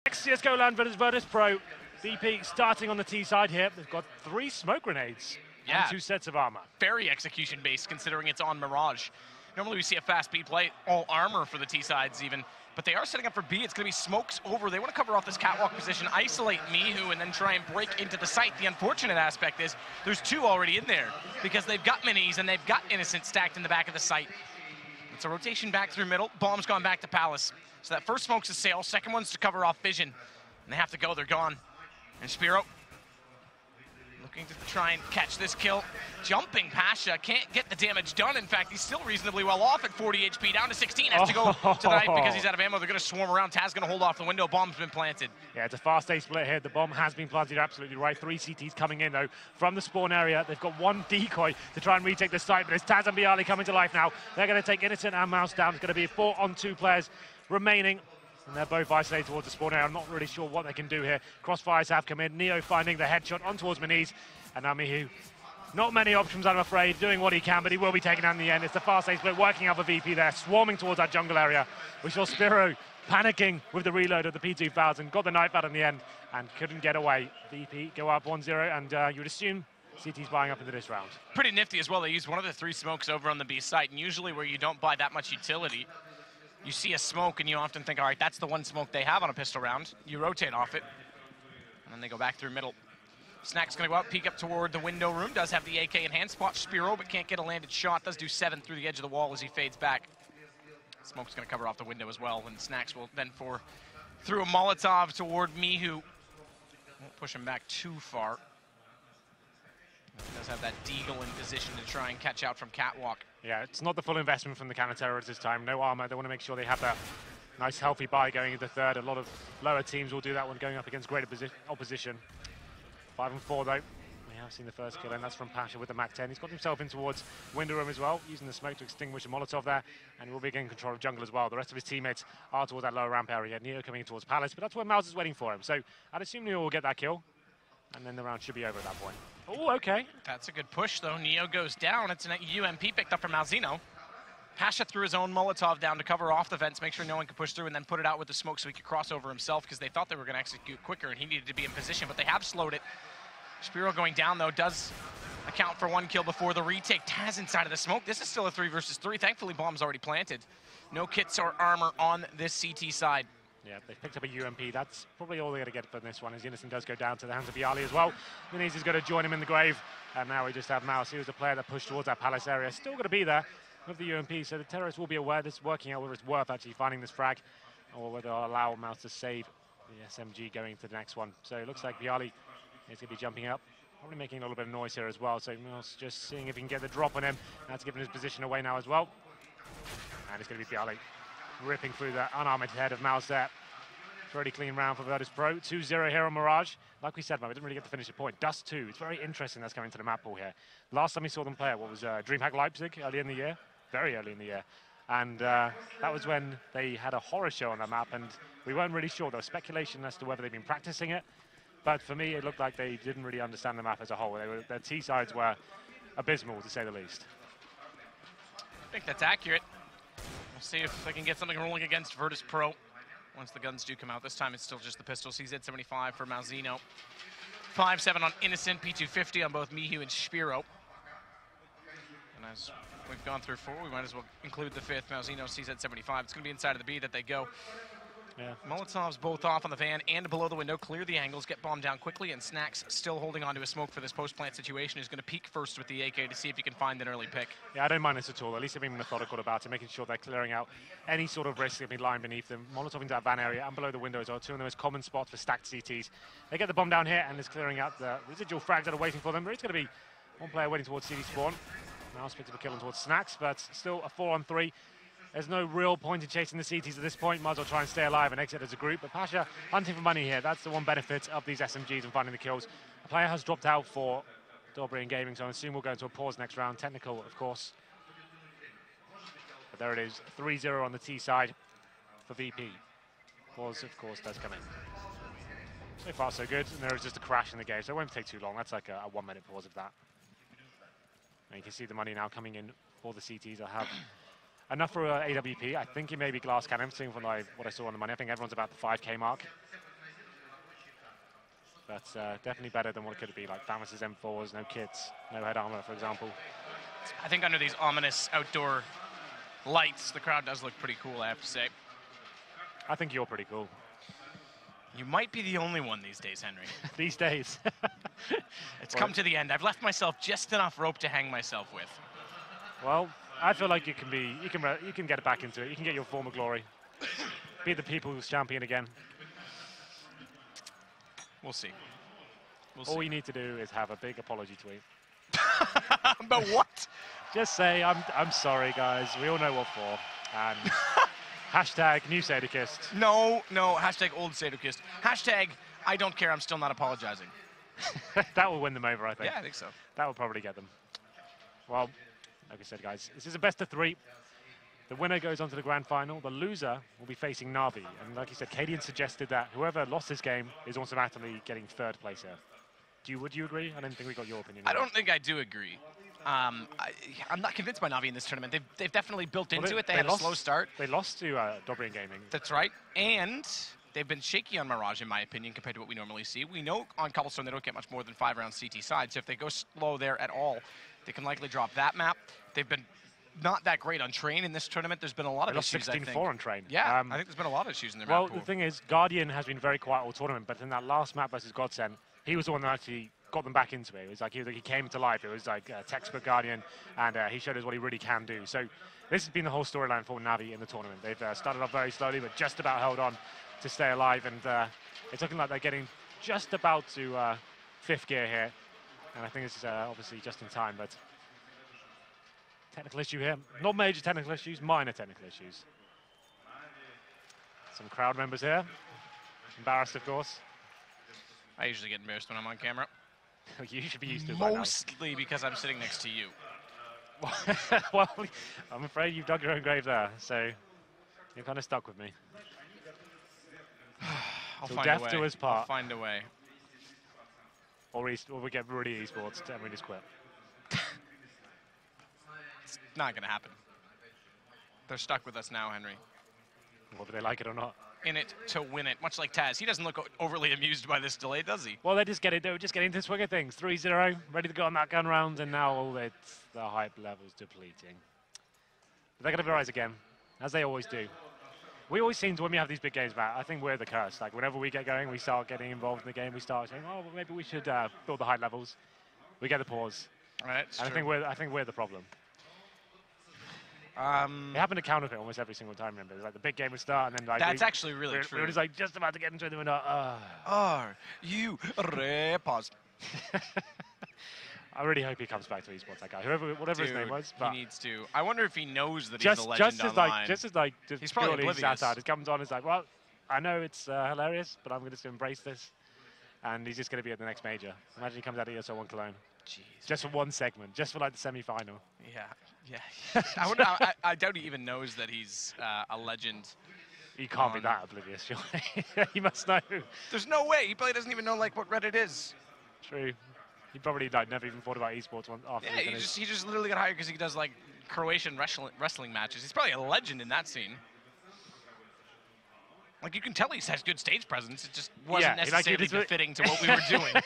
CSGO LAN versus Virtus Pro. VP starting on the T side here. They've got 3 smoke grenades and 2 sets of armor. Very execution-based considering it's on Mirage. Normally we see a fast B play, all armor for the T sides even, but they are setting up for B. It's going to be smokes over. They want to cover off this catwalk position, isolate Mihu, and then try and break into the site. The unfortunate aspect is there's 2 already in there because they've got minis and they've got Innocent stacked in the back of the site. It's a rotation back through middle. Bomb's gone back to Palace. So that first smoke's a sail, second one's to cover off Vision. And they have to go, they're gone. And Spiro looking to try and catch this kill. Jumping Pasha, can't get the damage done. In fact, he's still reasonably well off at 40 HP, down to 16. Has to go to the knife because he's out of ammo. They're going to swarm around. Taz going to hold off the window. Bomb's been planted. Yeah, it's a fast A split here. The bomb has been planted, you're absolutely right. 3 CTs coming in, though, from the spawn area. They've got 1 decoy to try and retake the site, but it's Taz and byali coming to life now. They're going to take Innocent and Mouse down. It's going to be 4-on-2 players remaining. And they're both isolated towards the spawn area. I'm not really sure what they can do here. Crossfires have come in. Neo finding the headshot on towards Maniz. And now Mihu, not many options, I'm afraid, doing what he can, but he will be taken down in the end. It's the fast A split working out for VP there, swarming towards that jungle area. We saw Spiro panicking with the reload of the P2000, got the knife out in the end, and couldn't get away. VP go up 1-0, and you would assume CT's buying up into this round. Pretty nifty as well. They used one of the 3 smokes over on the B site, and usually where you don't buy that much utility, you see a smoke and you often think, all right, that's the one smoke they have on a pistol round. You rotate off it, and then they go back through middle. Snack's going to go out, peek up toward the window room. Does have the AK in hand, spot Spiro, but can't get a landed shot. Does do 7 through the edge of the wall as he fades back. Smoke's going to cover off the window as well, and Snacks will then through a Molotov toward Mihu. Won't push him back too far. He does have that Deagle in position to try and catch out from Catwalk. Yeah, it's not the full investment from the counter-terrorists this time. No armor. They want to make sure they have that nice, healthy buy going into third. A lot of lower teams will do that when going up against greater opposition. 5-4, though. We have seen the first kill, and that's from Pasha with the MAC-10. He's got himself in towards window room as well, using the smoke to extinguish a Molotov there, and he will be getting control of jungle as well. The rest of his teammates are towards that lower ramp area. Neo coming towards Palace, but that's where Mouse is waiting for him. So I'd assume Neo will get that kill, and then the round should be over at that point. Oh, okay. That's a good push, though. Neo goes down. It's an UMP picked up from Malzino. Pasha threw his own Molotov down to cover off the vents, make sure no one could push through, and then put it out with the smoke so he could cross over himself because they thought they were going to execute quicker and he needed to be in position, but they have slowed it. Spiro going down, though, does account for 1 kill before the retake. Taz inside of the smoke. This is still a 3 versus 3. Thankfully, bomb's already planted. No kits or armor on this CT side. Yeah, they've picked up a UMP. That's probably all they're going to get for this one, as Innocent does go down to the hands of byali as well. Maniz is going to join him in the grave, and now we just have Mouse. He was the player that pushed towards that Palace area. Still going to be there with the UMP, so the terrorists will be aware this is working out whether it's worth actually finding this frag, or whether they'll allow Mouse to save the SMG going to the next one. So it looks like byali is going to be jumping up, probably making a little bit of noise here as well. So Mouse just seeing if he can get the drop on him. That's giving his position away now as well. And it's going to be byali ripping through the unarmored head of Mouse there. Pretty clean round for Virtus Pro. 2-0 here on Mirage. Like we said, man, we didn't really get to finish the point. Dust 2. It's very interesting that's coming to the map pool here. Last time we saw them play at what was DreamHack Leipzig early in the year. Very early in the year. And that was when they had a horror show on the map, and we weren't really sure. There was speculation as to whether they'd been practicing it. But for me, it looked like they didn't really understand the map as a whole. Their T sides were abysmal, to say the least. I think that's accurate. We'll see if they can get something rolling against Virtus Pro once the guns do come out. This time it's still just the pistol. CZ75 for Malzino. 5-7 on Innocent, P250 on both Mihu and Spiro. And as we've gone through 4, we might as well include the 5th, Malzino, CZ75. It's going to be inside of the B that they go. Yeah. Molotovs both off on the van and below the window. Clear the angles, get bombed down quickly, and Snacks still holding onto a smoke for this post-plant situation. Is going to peek first with the AK to see if he can find an early pick. Yeah, I don't mind this at all. At least they're being methodical about it, making sure they're clearing out any sort of risk that can be lying beneath them. Molotov into that van area and below the windows are 2 of the most common spots for stacked CTs. They get the bomb down here and it's clearing out the residual frags that are waiting for them. But it's going to be one player waiting towards CD spawn. Now picked up a kill on towards Snacks, but still a 4-on-3. There's no real point in chasing the CTs at this point. Might as well try and stay alive and exit as a group. But Pasha hunting for money here. That's the one benefit of these SMGs and finding the kills. A player has dropped out for Dobry and Gaming, so I assume we'll go into a pause next round. Technical, of course. But there it is, 3-0 on the T side for VP. Pause, of course, does come in. So far, so good. And there is just a crash in the game, so it won't take too long. That's like a 1-minute pause of that. And you can see the money now coming in for the CTs. I have enough for AWP. I think it may be Glass Cannon, seeing from what I saw on the money. I think everyone's about the 5K mark. But definitely better than what it could be, like Famus's M4s, no kits, no head armor, for example. I think under these ominous outdoor lights, the crowd does look pretty cool, I have to say. I think you're pretty cool. You might be the only one these days, Henry. These days. It's come to the end. I've left myself just enough rope to hang myself with. Well, I feel like you can get back into it. You can get your former glory. Be the people's champion again. We'll see. All you need to do is have a big apology tweet. But what? Just say, I'm sorry, guys. We all know what for. And hashtag new Sadokist. No, hashtag old Sadokist. Hashtag I don't care, I'm still not apologizing. That will win them over, I think. Yeah, I think so. That will probably get them. Well, like I said, guys, this is a best of 3. The winner goes on to the grand final. The loser will be facing Na'Vi. And like you said, Cadian suggested that whoever lost this game is automatically getting 3rd place here. Would you agree? I don't think we got your opinion. I don't think I do agree. I'm not convinced by Na'Vi in this tournament. They've definitely built into it. They had a slow start. They lost to Dobrian Gaming. That's right. And they've been shaky on Mirage, in my opinion, compared to what we normally see. We know on Cobblestone they don't get much more than 5 rounds CT side, so if they go slow there at all, they can likely drop that map. They've been not that great on Train in this tournament. There's been a lot of issues, I think. 16-4 on Train. Yeah, I think there's been a lot of issues in their map pool. Well, the thing is, Guardian has been very quiet all tournament, but in that last map versus Godsend, he was the one that actually got them back into it. It was like he came to life. It was like textbook Guardian, and he showed us what he really can do. So this has been the whole storyline for Na'Vi in the tournament. They've started off very slowly, but just about held on to stay alive, and it's looking like they're getting just about to 5th gear here. And I think it's obviously just in time, but technical issue here. Not major technical issues, minor technical issues. Some crowd members here. Embarrassed, of course. I usually get embarrassed when I'm on camera. You should be used to it by now. Mostly because I'm sitting next to you. Well, I'm afraid you've dug your own grave there, so you're kind of stuck with me. I'll Till find death a way. do us part. I'll find a way. Or we get Rudy Esports and we just quit. It's not going to happen. They're stuck with us now, Henry. Whether they like it or not. In it to win it, much like Taz. He doesn't look overly amused by this delay, does he? Well, they were just getting into the swing of things. 3-0, ready to go on that gun round, and now the hype level's depleting. But they're going to rise again, as they always do. We always seem to, when we have these big games, Matt, I think we're the curse. Like, whenever we get going, we start getting involved in the game, we start saying, oh, well, maybe we should build the hype levels. We get the pause. Right, I think we're the problem. It happened to Counterfeit almost every single time, remember? It was like the big game would start, and then like... That's actually really true. We were just like just about to get into it, and we were like, Are you... Pause. I really hope he comes back to esports, that guy. Whatever his name was. But he needs to. I wonder if he knows that he's a legend online. Just he's probably purely oblivious. satire. It comes on, it's like, well, I know it's hilarious, but I'm going to embrace this. And he's just going to be at the next major. Imagine he comes out of ESL1 Cologne. Jeez. Just for one segment, just for like the semi-final. Yeah. I doubt he even knows that he's a legend. He can't be that oblivious, surely. He must know. There's no way. He probably doesn't even know like what Reddit is. True. He probably like never even thought about esports after he just literally got hired because he does like Croatian wrestling matches. He's probably a legend in that scene. Like you can tell he has good stage presence. It just wasn't necessarily befitting to what we were doing.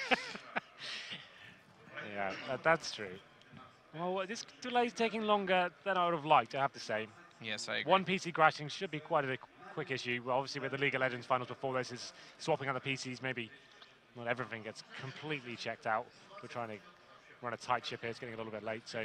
Yeah, that's true. Well, this delay's taking longer than I would have liked, I have to say. Yes, I agree. One PC crashing should be quite a quick issue. Well, obviously, with the League of Legends finals before this is swapping out the PCs, maybe not everything gets completely checked out. We're trying to run a tight ship here. It's getting a little bit late, so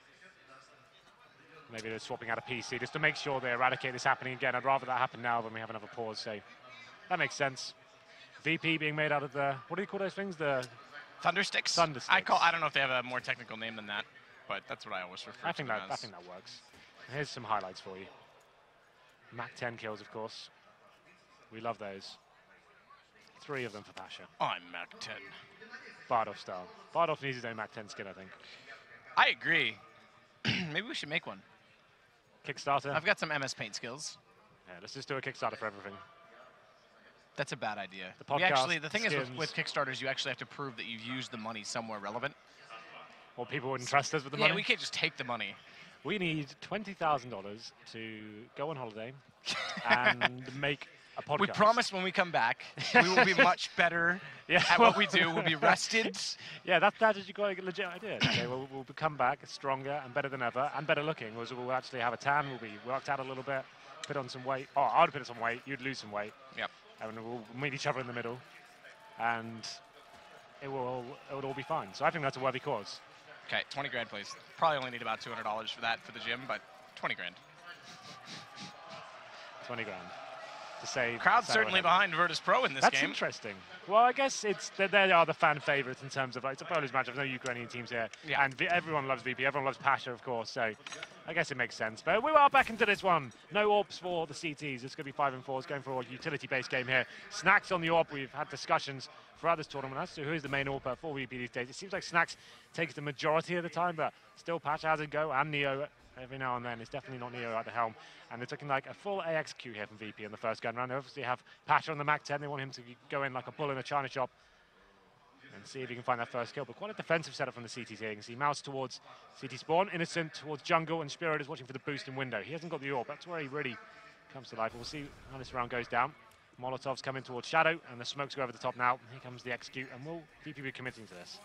maybe they're swapping out a PC just to make sure they eradicate this happening again. I'd rather that happen now than we have another pause, so that makes sense. VP being made out of the, what do you call those things? The Thundersticks? Thundersticks. I don't know if they have a more technical name than that, but that's what I always refer to them as. I think that works. Here's some highlights for you. Mac 10 kills, of course. We love those. 3 of them for Pasha. I'm Mac 10. Bardolph style. Bardolph needs his own Mac 10 skin, I think. I agree. Maybe we should make one. Kickstarter? I've got some MS Paint skills. Yeah, let's just do a Kickstarter for everything. That's a bad idea. The podcast, the thing is with Kickstarters, you actually have to prove that you've used the money somewhere relevant. Or people wouldn't trust us with the money. Yeah, we can't just take the money. We need $20,000 to go on holiday and make a podcast. We promise when we come back, we will be much better at what we do. We'll be rested. Yeah, that's actually quite a legit idea. Okay, we'll come back stronger and better than ever, and better looking. We'll actually have a tan. We'll be worked out a little bit, put on some weight. Oh, I would put on some weight. You'd lose some weight. Yep. And we'll meet each other in the middle, and it will all be fine. So I think that's a worthy cause. Okay, 20 grand, please. Probably only need about $200 for that for the gym, but 20 grand. 20 grand. To save. Crowd's certainly behind Virtus Pro in this game. That's interesting. Well, I guess they are the fan favorites in terms of, like, it's a Polish matchup. No Ukrainian teams here. Yeah. And everyone loves VP. Everyone loves Pasha, of course. So I guess it makes sense. But we are back into this one. No AWPs for the CTs. It's going to be 5 and 4. It's going for a utility-based game here. Snacks on the AWP. We've had discussions throughout this tournament as to who is the main AWPer for VP these days. It seems like Snacks takes the majority of the time, but still Pasha has a go, and Neo every now and then. It's definitely not Neo at the helm. And they're looking like a full AXQ here from VP in the first gun round. They obviously have Pasha on the MAC-10. They want him to go in like a bull in a china shop and see if he can find that first kill. But quite a defensive setup from the CTs here. You can see Mouse towards CT spawn, Innocent towards jungle, and Spiro is watching for the boost in window. He hasn't got the AWP. That's where he really comes to life. We'll see how this round goes down. Molotov's coming towards Shadow, and the smokes go over the top now. Here comes the execute, and will VP be committing to this?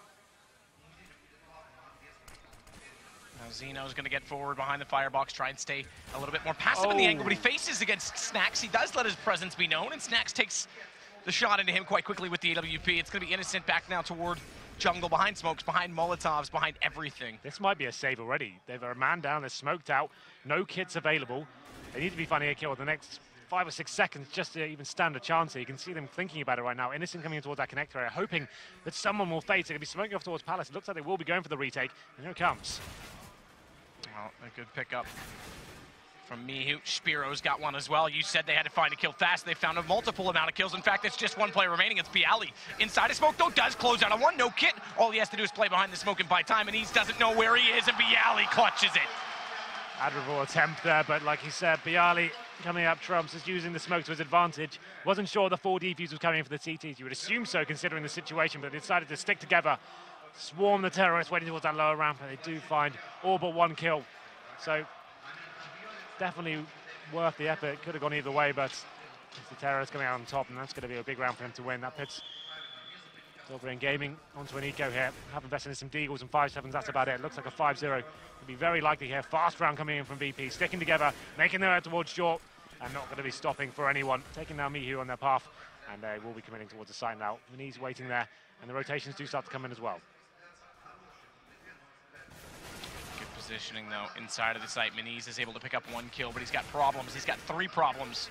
Now Zeno's going to get forward behind the firebox, try and stay a little bit more passive in the angle, but he faces against Snacks. He does let his presence be known, and Snacks takes the shot into him quite quickly with the AWP. It's going to be Innocent back now toward jungle, behind smokes, behind Molotovs, behind everything. This might be a save already. They've a man down, they're smoked out, no kits available. They need to be finding a kill in the next 5 or 6 seconds just to even stand a chance here. You can see them thinking about it right now. Innocent coming in towards that connector area, hoping that someone will fade. They're going to be smoking off towards Palace. It looks like they will be going for the retake, and here it comes. Well, a good pickup from Mihu. Spiro's got one as well. You said they had to find a kill fast. They found a multiple amount of kills. In fact, it's just one player remaining. It's Bialy. Inside of smoke, though, does close out on one. No kit. All he has to do is play behind the smoke and buy time, and he doesn't know where he is, and Bialy clutches it. Admirable attempt there, but like he said, Bialy coming up trumps, is using the smoke to his advantage. Wasn't sure the 4 defuse was coming in for the CTs. You would assume so, considering the situation, but they decided to stick together, swarm the terrorists waiting towards that lower ramp, and they do find all but 1 kill. So definitely worth the effort. Could have gone either way, but it's the terrorists coming out on top, and that's going to be a big round for him to win. That puts Dobrain Gaming onto an eco here. Have invested in some Deagles and 5-7s, that's about it. Looks like a 5-0. Could be very likely here. Fast round coming in from VP, sticking together, making their way towards short, and not going to be stopping for anyone. Taking now Mihu on their path, and they will be committing towards the site now. Miniz waiting there, and the rotations do start to come in as well. Good positioning, though, inside of the site. Miniz is able to pick up 1 kill, but he's got problems. He's got 3 problems.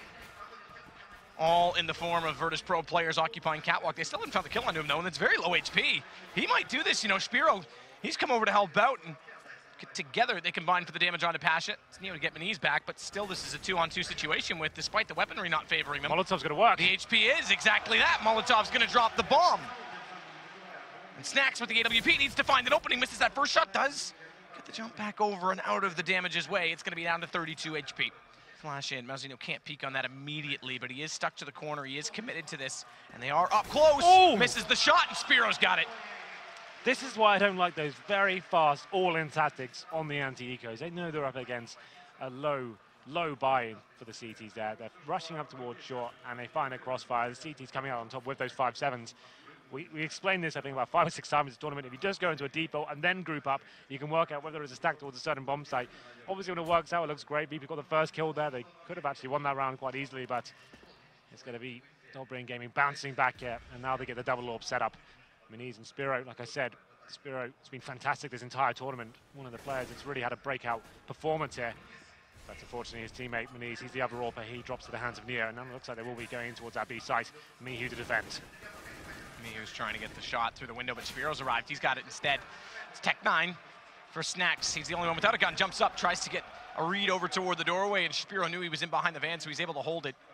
All in the form of Virtus Pro players occupying Catwalk. They still haven't found the kill onto him, though, and it's very low HP. He might do this, you know. Spiro, he's come over to help out, and together they combine for the damage onto Pasha. It's Neo to get Miniz back, but still this is a 2-on-2 situation with, despite the weaponry not favoring them. Molotov's going to work. The HP is exactly that. Molotov's going to drop the bomb. And Snacks with the AWP needs to find an opening. Misses that first shot, does get the jump back over and out of the damage's way. It's going to be down to 32 HP. Flash in. Malzino can't peek on that immediately, but he is stuck to the corner. He is committed to this, and they are up close. Oh! Misses the shot, and Spiro's got it. This is why I don't like those very fast all-in tactics on the anti-ecos. They know they're up against a low buy-in for the CTs there. They're rushing up towards short, and they find a crossfire. The CTs coming out on top with those 5-7s. We explained this, I think, about 5 or 6 times in this tournament. If you just go into a default and then group up, you can work out whether it's a stack towards a certain bomb site. Obviously, when it works out, it looks great. VP got the first kill there. They could have actually won that round quite easily, but it's going to be Dobrain Gaming bouncing back here, and now they get the double orb set up. Miniz and Spiro, like I said, Spiro has been fantastic this entire tournament. One of the players that's really had a breakout performance here. But unfortunately, his teammate Miniz, he's the other AWPer. He drops to the hands of Neo, and now it looks like they will be going towards that B site. Mihu to defend. Mihu's trying to get the shot through the window, but Spiro's arrived. He's got it instead. It's Tech9 for Snacks. He's the only one without a gun. Jumps up, tries to get a read over toward the doorway, and Spiro knew he was in behind the van, so he's able to hold it.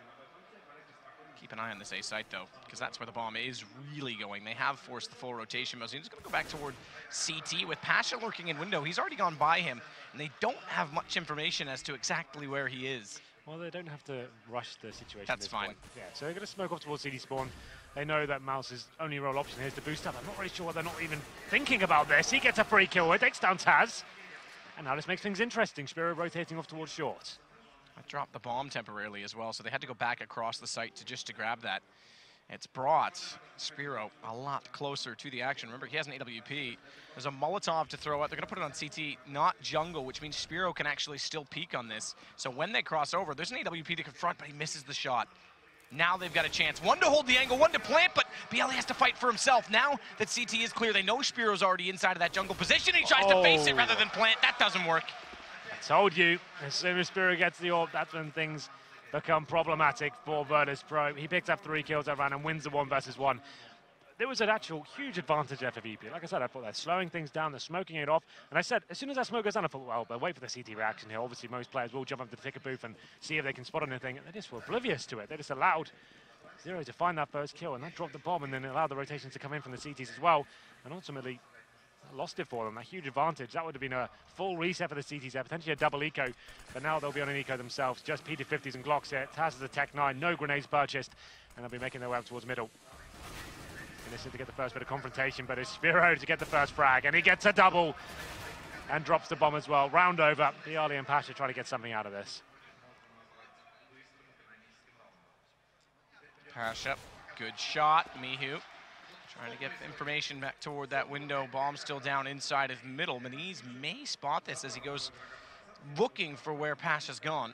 Keep an eye on this A site, though, because that's where the bomb is really going. They have forced the full rotation. Malzino's going to go back toward CT with Pasha lurking in window. He's already gone by him, and they don't have much information as to exactly where he is. Well, they don't have to rush the situation. That's fine. Point. Yeah, so they're going to smoke off towards CD spawn. They know that Mouse's only roll option here is to boost up. I'm not really sure why they're not even thinking about this. He gets a free kill. It takes down Taz. And now this makes things interesting. Spiro rotating off towards short. I dropped the bomb temporarily as well, so they had to go back across the site to grab that. It's brought Spiro a lot closer to the action. Remember, he has an AWP. There's a Molotov to throw out. They're going to put it on CT, not jungle, which means Spiro can actually still peek on this. So when they cross over, there's an AWP to confront, but he misses the shot. Now they've got a chance. One to hold the angle, one to plant, but BLE has to fight for himself. Now that CT is clear, they know Spiro's already inside of that jungle position. He tries to face it rather than plant. That doesn't work. I told you, as soon as Spiro gets the orb, that's when things become problematic for Virtus.pro. He picks up 3 kills that round and wins the 1 versus 1. There was an actual huge advantage there for VP. Like I said, I thought they're slowing things down, they're smoking it off. And I said, as soon as that smoke goes down, I thought, well, but wait for the CT reaction here. Obviously, most players will jump up to the ticket booth and see if they can spot anything. And they just were oblivious to it. They just allowed Zero to find that first kill, and that dropped the bomb, and then it allowed the rotations to come in from the CTs as well. And ultimately, lost it for them. A huge advantage. That would have been a full reset for the CTs there, potentially a double eco, but now they'll be on an eco themselves. Just P250s and Glocks here. Taz has a Tech 9, no grenades purchased, and they'll be making their way up towards middle. Innocent to get the first bit of confrontation, but it's Spiro to get the first frag, and he gets a double and drops the bomb as well. Round over. BLE and Pasha trying to get something out of this. Pasha, good shot. Mihu trying to get information back toward that window. Bomb still down inside of middle. Maniz may spot this as he goes looking for where Pasha's gone.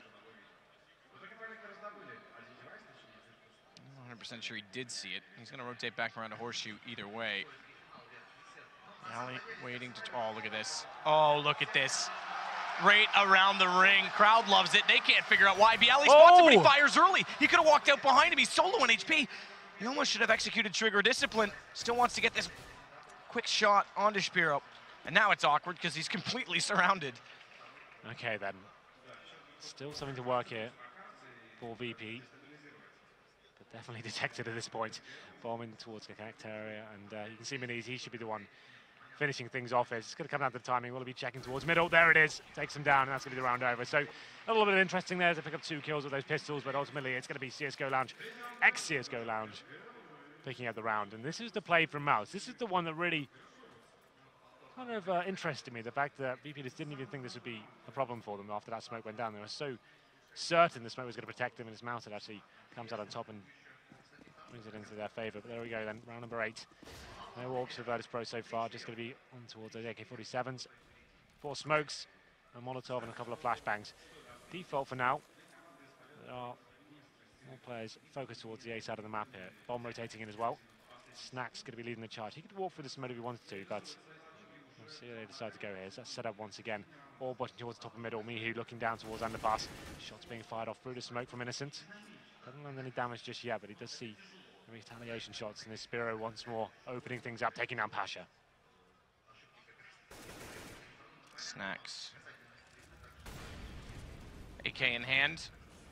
I'm not 100% sure he did see it. He's going to rotate back around a horseshoe either way. Alley waiting to... Oh, look at this. Oh, look at this. Right around the ring. Crowd loves it. They can't figure out why. BLE spots him, but he fires early. He could have walked out behind him. He's solo on HP. He almost should have executed trigger discipline. Still wants to get this quick shot onto Spiro. And now it's awkward because he's completely surrounded. Okay, then. Still something to work here for VP. But definitely detected at this point. Bombing towards the connect area. And you can see Maniz, he should be the one finishing things off. It's going to come down to the timing. Will he be checking towards middle? There it is. Takes him down, and that's going to be the round over. So a little bit of interesting there to pick up 2 kills with those pistols, but ultimately it's going to be CSGO Lounge, ex-CSGO Lounge, picking up the round. And this is the play from Mouse. This is the one that really kind of interested me, the fact that VP just didn't even think this would be a problem for them after that smoke went down. They were so certain the smoke was going to protect them, and his Mouse actually comes out on top and brings it into their favor. But there we go then, round number 8. No warps for Virtus.pro so far, just going to be on towards those AK-47s. 4 smokes, a Molotov and a couple of flashbangs. Default for now. There are more players focused towards the A side of the map here. Bomb rotating in as well. Snack's going to be leading the charge. He could walk through this mode if he wanted to, but we'll see where they decide to go here. So that's set up once again. All butting towards the top of middle. Mihu looking down towards underpass. Shots being fired off through the smoke from Innocent. Doesn't land any damage just yet, but he does see retaliation shots, and this Spiro once more opening things up, taking down Pasha. Snacks. AK in hand.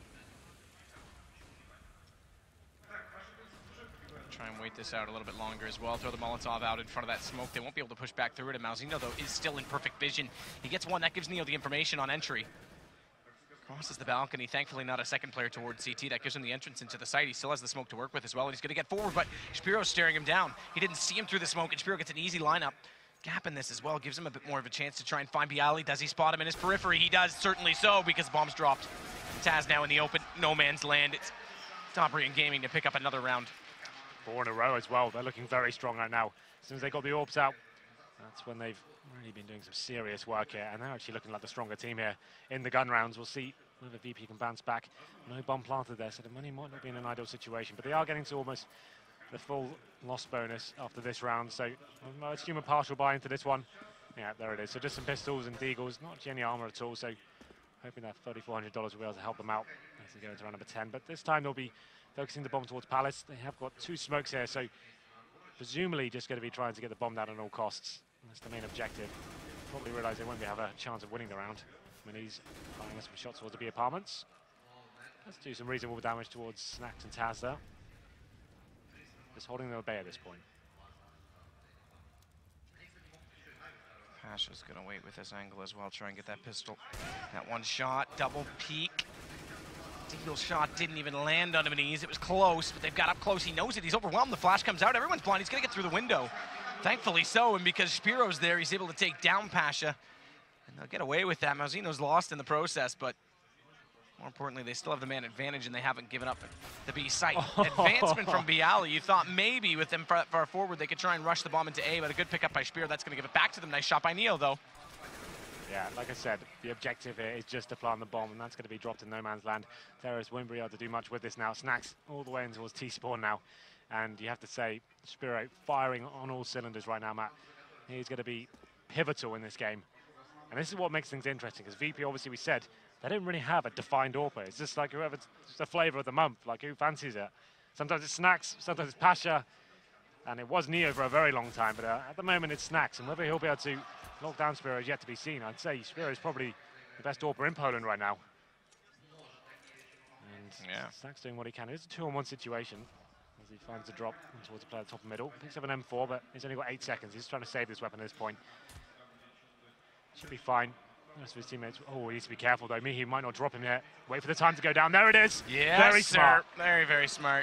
Try and wait this out a little bit longer as well. Throw the Molotov out in front of that smoke. They won't be able to push back through it. And Malzino, though, is still in perfect vision. He gets one. That gives Neo the information on entry. Crosses the balcony. Thankfully not a second player towards CT. That gives him the entrance into the site. He still has the smoke to work with as well, and he's going to get forward, but Spiro's staring him down. He didn't see him through the smoke, and Spiro gets an easy lineup. Gap in this as well gives him a bit more of a chance to try and find BLE. Does he spot him in his periphery? He does, certainly so, because the bomb's dropped. Taz now in the open, no man's land. It's Dobrian Gaming to pick up another round. 4 in a row as well. They're looking very strong right now. As soon as they got the orbs out, that's when they've really been doing some serious work here, and they're actually looking like the stronger team here in the gun rounds. We'll see whether VP can bounce back. No bomb planted there, so the money might not be in an ideal situation, but they are getting to almost the full loss bonus after this round, so I assume a partial buy into this one. Yeah, there it is. So just some pistols and deagles, not any armor at all, so hoping that $3,400 will be able to help them out as they go into round number 10. But this time they'll be focusing the bomb towards Palace. They have got 2 smokes here, so presumably just going to be trying to get the bomb down at all costs. That's the main objective. Probably realise they won't have a chance of winning the round. He's firing some shots towards the B apartments. Let's do some reasonable damage towards Snacks and Taz there. Just holding them at bay at this point. Pasha's going to wait with this angle as well, try and get that pistol. That one shot, double peek. Deagle shot didn't even land on him, and it was close, but they've got up close. He knows it. He's overwhelmed. The flash comes out. Everyone's blind. He's going to get through the window. Thankfully so, and because Spiro's there, he's able to take down Pasha. And they'll get away with that. Malzino's lost in the process, but More importantly, they still have the man advantage, and they haven't given up the B site. Advancement from Bialy. You thought maybe with them far forward, they could try and rush the bomb into A, but a good pickup by Spear. That's going to give it back to them. Nice shot by Neo, though. Yeah, like I said, the objective here is just to plant the bomb, and that's going to be dropped in no man's land. Terrorists won't be able to do much with this now. Snax all the way in towards T-spawn now. And you have to say, Spiro firing on all cylinders right now, Matt. He's going to be pivotal in this game. And this is what makes things interesting, because VP, obviously, we said, they don't really have a defined AWPer. It's just like whoever's the flavor of the month, like who fancies it. Sometimes it's Snax, sometimes it's Pasha, and it was Neo for a very long time, but at the moment it's Snax, and whether he'll be able to lock down Spiro is yet to be seen. I'd say Spiro is probably the best AWPer in Poland right now. And yeah, Snax doing what he can. It's a 2-on-1 situation as he finds the drop towards the player at the top and middle. Picks up an M4, but he's only got 8 seconds. He's trying to save this weapon at this point. Should be fine. The rest of his teammates, oh, he needs to be careful though. Mihi might not drop him yet. Wait for the time to go down. There it is. Yeah, very smart. Very, very smart.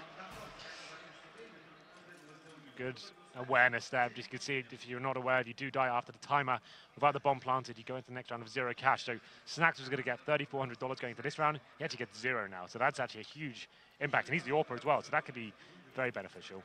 Good awareness there. Just you can see if you're not aware, you do die after the timer. Without the bomb planted, you go into the next round of 0 cash. So Snax was going to get $3,400 going into this round. He actually gets 0 now. So that's actually a huge impact. And he's the AWPer as well. So that could be very beneficial.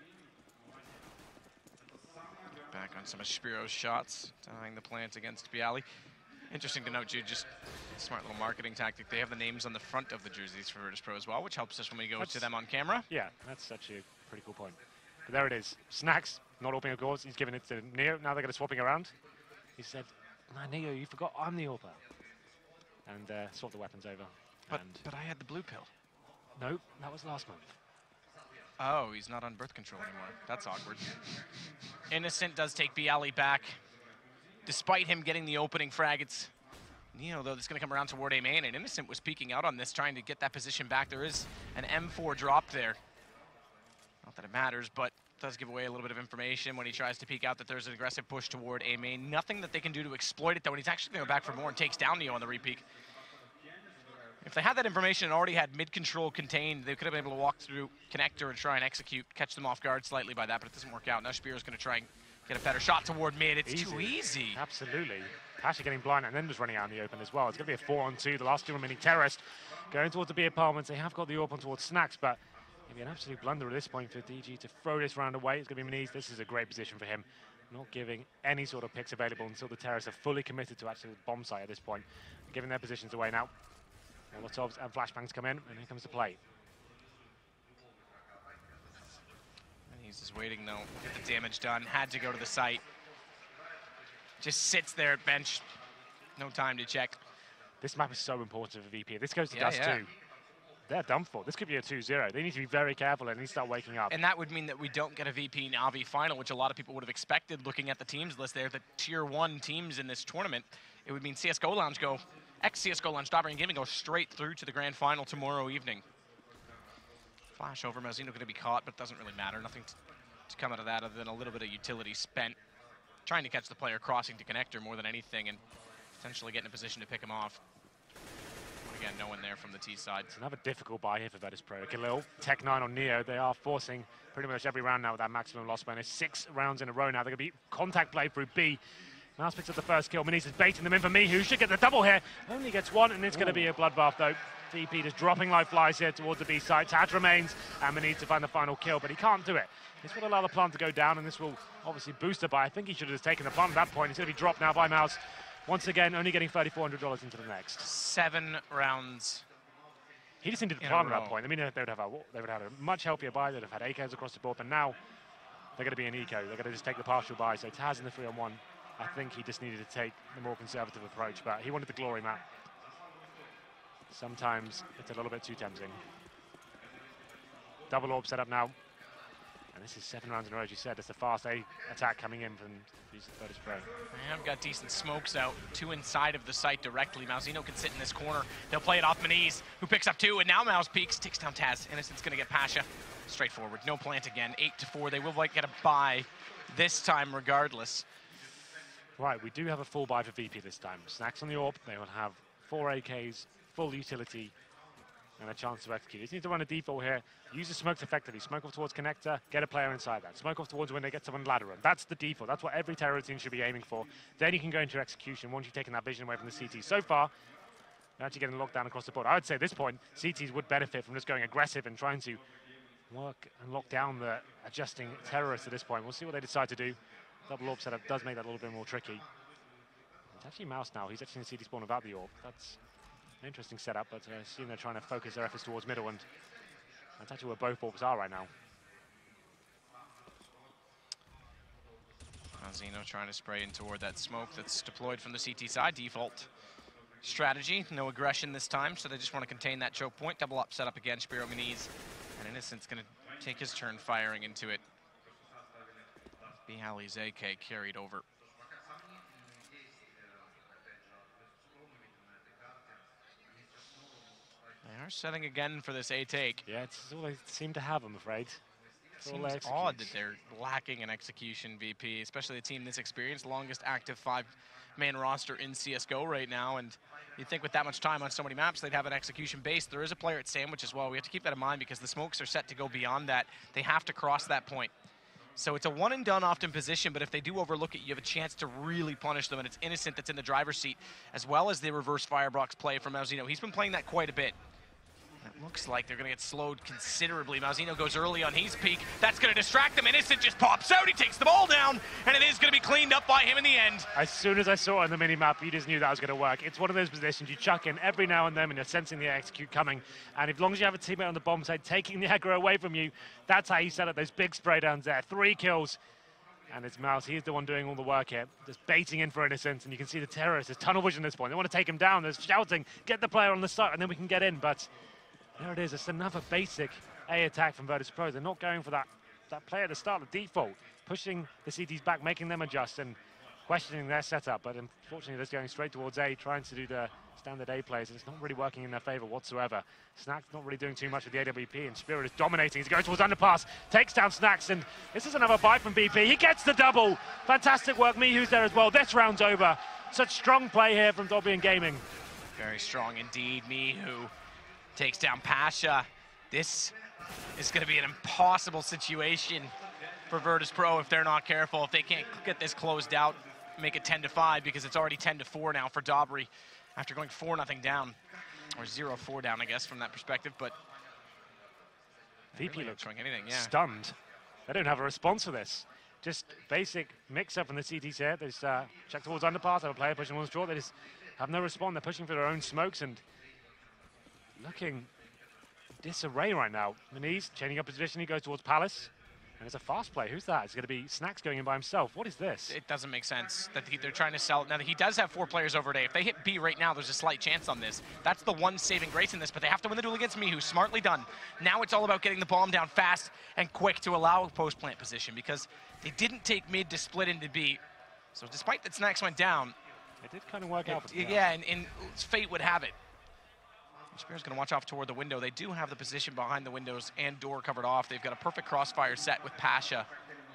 Back on some of Spiro's shots, tying the plant against Bialy. Interesting to note, Jude, just smart little marketing tactic. They have the names on the front of the jerseys for Virtus Pro as well, which helps us when we go to them on camera. Yeah, that's actually a pretty cool point. But there it is. Snax, not opening a goals. He's giving it to Neo. Now they're going to swapping around. He said, nah, Neo, you forgot I'm the AWPer. And swap the weapons over. But I had the blue pill. No, that was last month. Oh, he's not on birth control anymore. That's awkward. Innocent does take Bialy back. Despite him getting the opening frag, it's Neo, though, that's going to come around toward A main, and Innocent was peeking out on this, trying to get that position back. There is an M4 drop there. Not that it matters, but it does give away a little bit of information when he tries to peek out that there's an aggressive push toward A main. Nothing that they can do to exploit it, though, and he's actually going to go back for more and takes down Neo on the repeak. If they had that information and already had mid-control contained, they could have been able to walk through connector and try and execute, catch them off guard slightly by that, but it doesn't work out. Now Spear's going to try and get a better shot toward mid. It's too easy. Absolutely. Pasha getting blind and then just running out in the open as well. It's going to be a 4-on-2. The last 2 remaining terrorists going towards the B apartments. They have got the AWP towards Snax, but it'll be an absolute blunder at this point for DG to throw this round away. It's going to be Moniz. This is a great position for him. Not giving any sort of picks available until the terrorists are fully committed to actually the bomb site at this point. Giving their positions away now. Molotovs and flashbangs come in, and here comes the play. And he's just waiting, though. Get the damage done. Had to go to the site. Just sits there at bench. No time to check. This map is so important for VP. If this goes to Dust 2, they're done for. This could be a 2-0. They need to be very careful and they need to start waking up. And that would mean that we don't get a VP Na'Vi final, which a lot of people would have expected looking at the teams list there, the tier 1 teams in this tournament. It would mean CSGO Lounge go, ex-CSGO Lounge, Strawberry Gaming go straight through to the grand final tomorrow evening. Flash over, Malzeno going to be caught, but it doesn't really matter. Nothing to come out of that other than a little bit of utility spent. Trying to catch the player crossing to connector more than anything and potentially get in a position to pick him off. Again, no one there from the T side. It's another difficult buy here for Virtus Pro. Khalil, Tech 9 on Neo. They are forcing pretty much every round now with that maximum loss bonus. 6 rounds in a row now. They're going to be contact play through B. Mouse picks up the first kill. Moniz is baiting them in for Mihi, who should get the double here. Only gets 1, and it's going to be a bloodbath, though. VP just dropping like flies here towards the B side. Tad remains, and Moniz to find the final kill, but he can't do it. This will allow the plant to go down, and this will obviously boost the buy. I think he should have just taken the plant at that point. It's going to be dropped now by Mouse. Once again, only getting $3,400 into the next. 7 rounds. He just needed the plant at that point. I mean, they would have a much healthier buy. They'd have had AKs across the board, but now they're going to be an eco. They're going to just take the partial buy. So Taz in the 3-on-1. I think he just needed to take the more conservative approach, but he wanted the glory map. Sometimes it's a little bit too tempting. Double orb set up now. And this is 7 rounds in a row, as you said. It's a fast A attack coming in from Virtus Pro. They have got decent smokes out. 2 inside of the site directly. Malzeno can sit in this corner. They'll play it off Moniz, who picks up 2, and now Mouse peeks, takes down Taz. Innocent's going to get Pasha. Straightforward. No plant again. 8-4. They will get a bye this time regardless. Right, we do have a full buy for VP this time. Snax on the AWP. They will have 4 AKs, full utility, and a chance to execute. You just need to run a default here. Use the smokes effectively. Smoke off towards connector, get a player inside that. Smoke off towards when they get someone ladder run. That's the default. That's what every terror team should be aiming for. Then you can go into execution once you've taken that vision away from the CT. So far, They're actually getting locked down across the board. I would say at this point, CTs would benefit from just going aggressive and trying to work and lock down the adjusting terrorists at this point. We'll see what they decide to do. Double orb setup does make that a little bit more tricky. It's actually Mouse now. He's actually in the CT spawn without the orb. That's an interesting setup, but I assume they're trying to focus their efforts towards middle, and that's actually where both orbs are right now. Malzeno trying to spray in toward that smoke that's deployed from the CT side. Default strategy, no aggression this time, so they just want to contain that choke point. Double up set up again, Spiro Moniz, and Innocent's going to take his turn firing into it. Bihali's AK carried over. They are setting again for this A take. Yeah, it's all they seem to have, I'm afraid. Seems odd that they're lacking in execution, VP, especially a team this experienced, longest active 5-man roster in CSGO right now. And you'd think with that much time on so many maps, they'd have an execution base. There is a player at Sandwich as well. We have to keep that in mind because the smokes are set to go beyond that. They have to cross that point. So it's a one and done often position, but if they do overlook it, you have a chance to really punish them, and it's Innocent that's in the driver's seat, as well as the reverse firebox play from Malzeno. He's been playing that quite a bit. It looks like they're going to get slowed considerably. Malzeno goes early on his peak. That's going to distract them. Innocent just pops out. He takes the ball down, and it is going to be cleaned up by him in the end. As soon as I saw it on the mini-map, you just knew that was going to work. It's one of those positions you chuck in every now and then when you're sensing the execute coming. And as long as you have a teammate on the bomb side taking the aggro away from you, that's how you set up those big spray downs there. 3 kills. And it's Mouse. He's the one doing all the work here. Just baiting in for Innocent. And you can see the terrorists. There's tunnel vision at this point. They want to take him down. There's shouting, get the player on the side, and then we can get in. But there it is. It's another basic A attack from Virtus Pro. They're not going for that play at the start, the default, pushing the CTs back, making them adjust and questioning their setup. But unfortunately, they're going straight towards A, trying to do the standard A plays, and it's not really working in their favor whatsoever. Snax not really doing too much with the AWP, and Spirit is dominating. He's going towards underpass, takes down Snax, and this is another buy from BP. He gets the double. Fantastic work. Mihu's there as well. This round's over. Such strong play here from Dobbian Gaming. Very strong indeed. Mihu takes down Pasha. This is going to be an impossible situation for Virtus Pro if they're not careful. If they can't get this closed out, make it 10-5, because it's already 10-4 now for Dobry after going 4-0 down, or 0-4 down, I guess, from that perspective. But VP really looks showing anything, yeah. stunned. They don't have a response for this. Just basic mix-up from the CTs here. They just check towards underpass, have a player pushing one straw. They just have no response. They're pushing for their own smokes and looking disarray right now. Moniz chaining up his position. He goes towards Palace. And it's a fast play. Who's that? It's going to be Snax going in by himself. What is this? It doesn't make sense that they're trying to sell it. Now, he does have 4 players over A. If they hit B right now, there's a slight chance on this. That's the one saving grace in this, but they have to win the duel against Mihu. Smartly done. Now it's all about getting the bomb down fast and quick to allow a post-plant position, because they didn't take mid to split into B. So despite that Snax went down, it did kind of work out. Yeah, and fate would have it. Spear's going to watch off toward the window. They do have the position behind the windows and door covered off. They've got a perfect crossfire set with Pasha.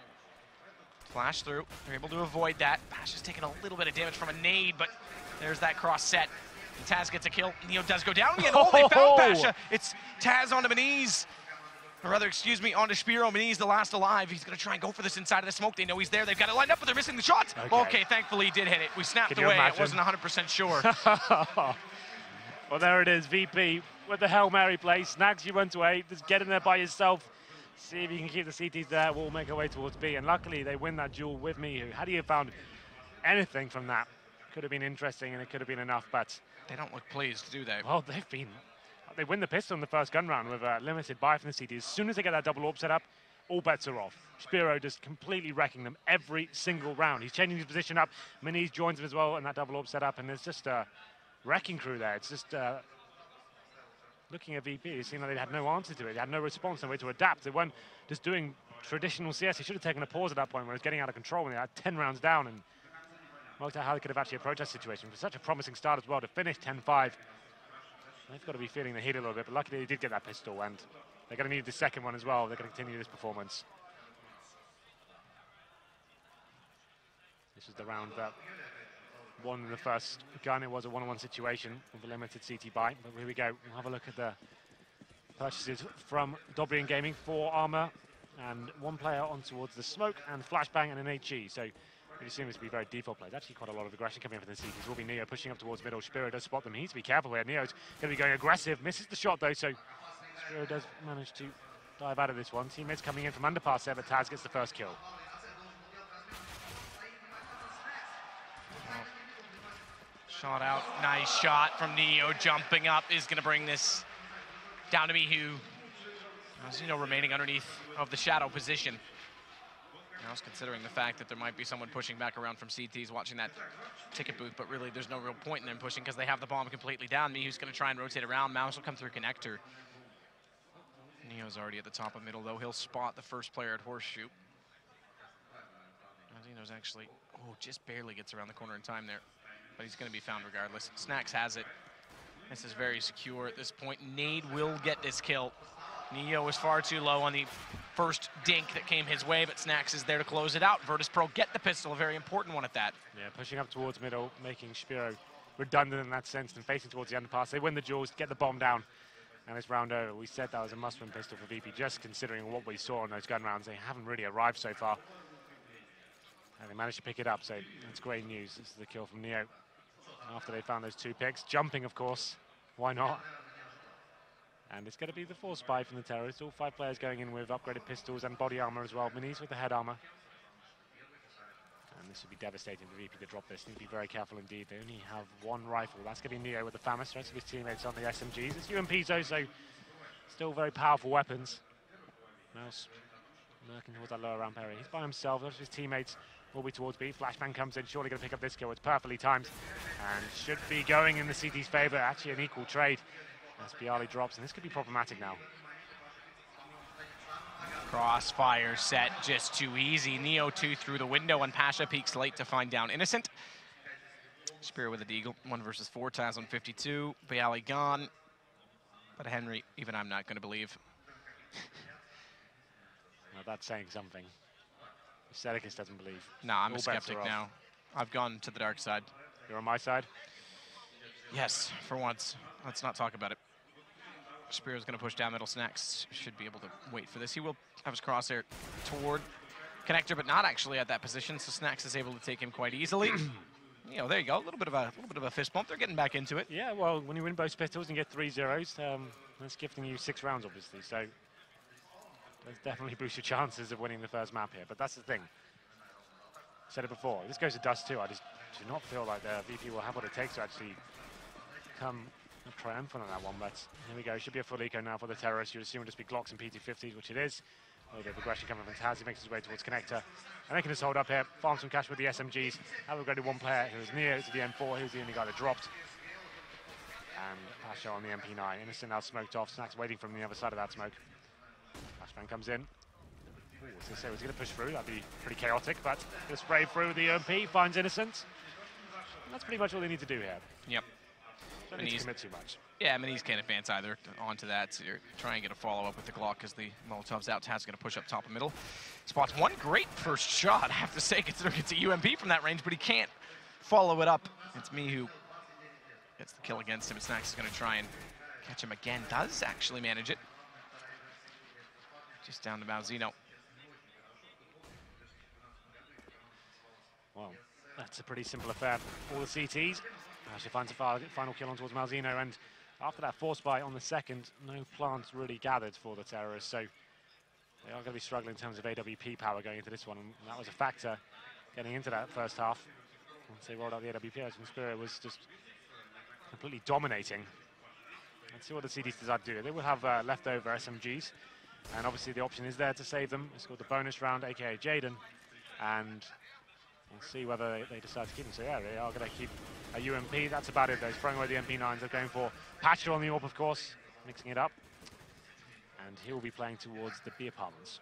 Flash through. They're able to avoid that. Pasha's taking a little bit of damage from a nade, but there's that cross set. And Taz gets a kill. Neo does go down again. Oh, they found Pasha. It's Taz onto Moniz. Or rather, excuse me, onto Spiro. Moniz, the last alive. He's going to try and go for this inside of the smoke. They know he's there. They've got it lined up, but they're missing the shots. Okay, thankfully he did hit it. We snapped away. I wasn't 100% sure. Well, there it is, VP with the Hail Mary play. Snax, you run to A, just get in there by yourself. See if you can keep the CTs there. We'll make our way towards B. And luckily, they win that duel with Mihu. Had you found anything from that, could have been interesting and it could have been enough, but they don't look pleased, do they? Well, they win the pistol in the first gun round with a limited buy from the CTs. As soon as they get that double orb set up, all bets are off. Spiro just completely wrecking them every single round. He's changing his position up. Moniz joins him as well in that double orb set up, and there's just a wrecking crew there. It's just looking at VP, it seemed like they had no answer to it. They had no response, no way to adapt. They weren't just doing traditional CS. They should have taken a pause at that point when it was getting out of control when they had 10 rounds down and worked out how they could have actually approached that situation. For such a promising start as well to finish 10-5. They've got to be feeling the heat a little bit, but luckily they did get that pistol, and they're going to need the second one as well. They're going to continue this performance. This is the round that won in the first gun. It was a one-on-one situation with a limited CT buy. But here we go. We'll have a look at the purchases from Dobbian Gaming. 4 armor and 1 player on towards the smoke and flashbang and an HE. So We assume this to be very default play. There's actually quite a lot of aggression coming in from the CTs. Will be Neo pushing up towards middle. Spiro does spot them. He needs to be careful here. Neo's going to be going aggressive. Misses the shot though, so Spiro does manage to dive out of this one. Teammates coming in from underpass there, but Taz gets the first kill. Shot out. Nice shot from Neo. Jumping up is going to bring this down to Mihu. As you know, remaining underneath of the shadow position. I was considering the fact that there might be someone pushing back around from CTs watching that ticket booth, but really there's no real point in them pushing because they have the bomb completely down. Mihu's going to try and rotate around. Mouse will come through connector. Neo's already at the top of middle, though. He'll spot the first player at Horseshoe. Mazino's actually, just barely gets around the corner in time there, but he's going to be found regardless. Snax has it. This is very secure at this point. Nade will get this kill. Neo was far too low on the first dink that came his way, but Snax is there to close it out. Virtus Pro get the pistol, a very important one at that. Yeah, pushing up towards middle, making Spiro redundant in that sense and facing towards the underpass. They win the duels, get the bomb down, and it's round over. We said that was a must-win pistol for VP, just considering what we saw in those gun rounds. They haven't really arrived so far, and they managed to pick it up, so that's great news. This is the kill from Neo after they found those 2 picks. Jumping, of course, why not? And it's going to be the 4th spy from the terrorists. All 5 players going in with upgraded pistols and body armor as well. Minis with the head armor. And this would be devastating for VP to drop this. Need to be very careful indeed. They only have 1 rifle. That's going to be Neo with the FAMAS. The rest of his teammates on the SMGs. It's UMPs though, so still very powerful weapons. Mouse lurking towards that lower ramp area. He's by himself. The rest of his teammates will be towards B. Flashbang comes in, surely going to pick up this kill. It's perfectly timed and should be going in the CT's favor. Actually an equal trade. As Bialy drops, and this could be problematic now. Crossfire set just too easy. Neo 2 through the window, and Pasha peeks late to find down Innocent. Spear with a deagle, 1 versus 4, Taz on 52. Bialy gone. But Henry, even I'm not going to believe. Well, that's saying something. Aestheticus doesn't believe. Nah, I'm a skeptic now. I've gone to the dark side. You're on my side? Yes, for once. Let's not talk about it. Spear's going to push down middle. Snax should be able to wait for this. He will have his crosshair toward connector, but not actually at that position, so Snax is able to take him quite easily. There you go. A little bit of a fist bump. They're getting back into it. Yeah, well, when you win both pistols and get 3 zeros, that's gifting you 6 rounds, obviously. So that's definitely boosts your chances of winning the first map here. But that's the thing. Said it before. This goes to Dust too. I just do not feel like the VP will have what it takes to actually come triumphant on that one, but here we go. Should be a full eco now for the terrorists. You'd assume it'll just be Glocks and PT50s, which it is. A little bit of aggression coming from Taz. He makes his way towards connector. And they can just hold up here, farm some cash with the SMGs. Have upgraded 1 player who was Neo to the M4. He was the only guy that dropped. And Pasha on the MP9. Innocent now smoked off. Snax waiting from the other side of that smoke. Flashbang comes in. Ooh, was he going to push through? That'd be pretty chaotic, but he'll spray through the UMP, finds Innocent. And that's pretty much all they need to do here. Yep. Don't need to commit too much. Yeah, Minis can't advance either onto that, so you're trying to get a follow-up with the Glock because the Molotov's out. Taz going to push up top of middle. Spots 1 great first shot, I have to say, considering it's a UMP from that range, but he can't follow it up. It's Mihu gets the kill against him. Snax is going to try and catch him again. Does actually manage it. Just down to Malzino. Well, that's a pretty simple affair for all the CTs. She finds a final kill on towards Malzino, and after that force buy on the second, no plants really gathered for the terrorists, so they are going to be struggling in terms of AWP power going into this one, and that was a factor getting into that first half. Once they rolled out the AWP, and Spirit was just completely dominating. Let's see what the CTs decide to do. They will have leftover SMGs, and obviously the option is there to save them. It's called the bonus round, aka Jaden, and we'll see whether they decide to keep them. So yeah, they are going to keep a UMP. That's about it. They're throwing away the MP9s. They're going for Patcher on the AWP, of course, mixing it up. And he will be playing towards the B apartments.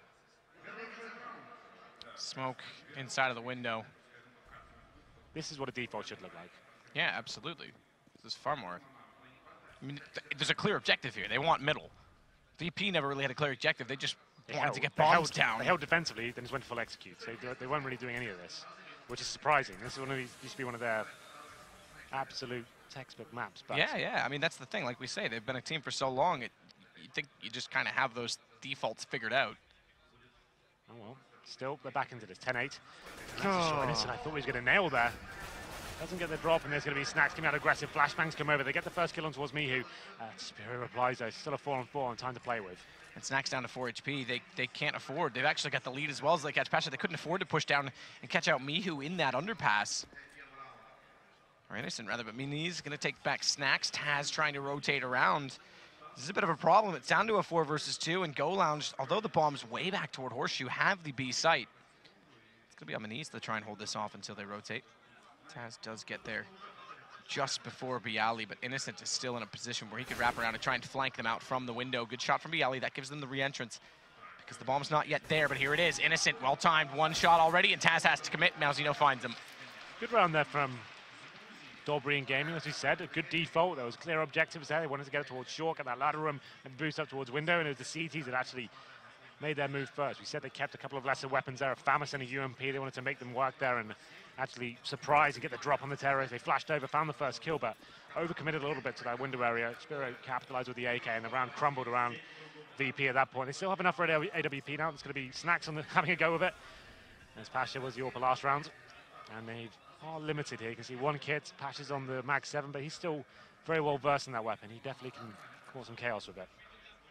Smoke inside of the window. This is what a default should look like. Yeah, absolutely. This is far more. I mean, there's a clear objective here. They want middle. VP never really had a clear objective. They just wanted to get bombs down. They held defensively, then just went full execute. So they weren't really doing any of this, which is surprising. This is used to be one of their absolute textbook maps. But yeah. I mean, that's the thing. Like we say, they've been a team for so long. You think you just kind of have those defaults figured out. Oh well, still, they're back into this. 10-8. Oh. Innocent, I thought he was going to nail there. Doesn't get the drop, and there's going to be Snax coming out aggressive. Flashbangs come over. They get the first kill on towards Mihu. Spiro replies, though. Still a 4-on-4 and time to play with. And Snax down to 4 HP. They can't afford. They've actually got the lead as well as they catch Pasha. They couldn't afford to push down and catch out Mihu in that underpass. Or Innocent, rather, but Mini's going to take back Snax. Taz trying to rotate around. This is a bit of a problem. It's down to a 4 versus 2, and Go Lounge, although the bomb's way back toward Horseshoe, have the B site. It's going to be on Miniz to try and hold this off until they rotate. Taz does get there just before Bialy, but Innocent is still in a position where he could wrap around and try and flank them out from the window. Good shot from Bialy. That gives them the re-entrance because the bomb's not yet there, but here it is. Innocent, well-timed, one shot already, and Taz has to commit. Malzeno finds him. Good round there from Dobry in gaming, as we said. A good default. There was clear objectives there. They wanted to get it towards short, get that ladder room, and boost up towards window, and it was the CTs that actually made their move first. We said they kept a couple of lesser weapons there, a FAMAS and a UMP. They wanted to make them work there and actually surprise and get the drop on the terrorists. They flashed over, found the first kill, but overcommitted a little bit to that window area. Spiro capitalized with the AK, and the round crumbled around VP at that point. They still have enough for AWP now. It's going to be Snax on having a go with it, as Pasha was the AWP last round. And they are limited here. You can see one kit. Pasha's on the Mag 7, but he's still very well versed in that weapon. He definitely can cause some chaos with it.